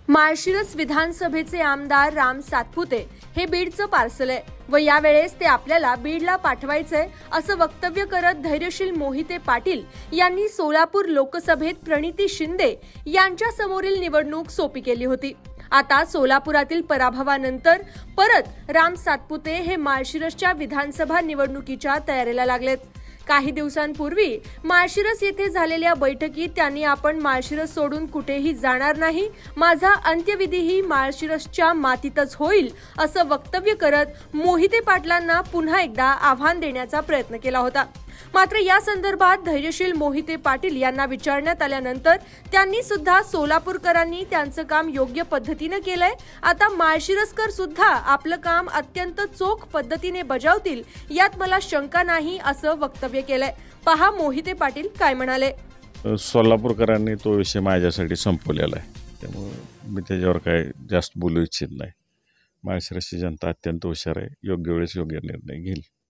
माळशिरस विधानसभेचे आमदार राम सातपुते हे बीडचं पार्सल आहे व यावेळेस ते आपल्याला बीडला पाठवायचंय असं वक्तव्य करत धैर्यशील मोहिते पाटील यांनी सोलापूर लोकसभेत प्रणिती शिंदे यांच्या समोरील निवडणूक सोपी केली होती। आता सोलापुरातील पराभवानंतर परत राम सातपुते हे माळशिरसच्या विधानसभा निवडणुकीच्या तयारीला लागलेत। काही दिवसांपूर्वी माळशिरस येथे झालेल्या बैठकीत त्यांनी आपण माळशिरस सोडून कुठेही जाणार नाही, माझा अंत्यविधीही माळशिरसच्या मातीतच होईल असं वक्तव्य करत मोहिते पाटलांना पुन्हा एकदा आव्हान देण्याचा प्रयत्न केला होता। मात्र या संदर्भात धैर्यशील मोहिते पाटील यांना विचारण्यात आल्यानंतर त्यांनी सुद्धा सोलापूरकरांनी त्यांचं काम योग्य पद्धतीने केलंय, आता माळशिरसकर सुद्धा आपलं काम अत्यंत चोख पद्धतीने बजावतील यात मला शंका नाही असं वक्तव्य केलंय। पहा मोहिते पाटील काय म्हणाले। सोलापूरकरांनी तो विषय माझ्यासाठी संपवलेला आहे, त्यामुळे मी त्याच्यावर काय जास्त बोलू इच्छित नाही। माळशिरसची जनता अत्यंत हुशार आहे, योग्य वेळेस योग्य निर्णय घेईल।